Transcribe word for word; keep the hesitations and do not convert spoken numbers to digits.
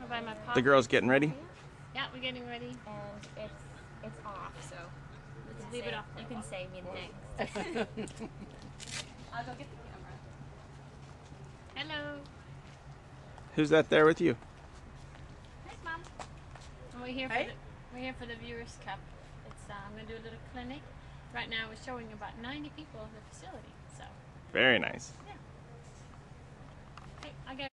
buy my coffee. The girls getting ready? Yeah, we're getting ready. And it's it's off, so Let's leave it off. you can say me next. I'll go get the camera. Hello. Who's that there with you? Hi, Mom. And we're here for Hey. the we're here for the Viewers Cup. It's uh, I'm gonna do a little clinic. Right now, we're showing about ninety people of the facility. So, Very nice. hey, I got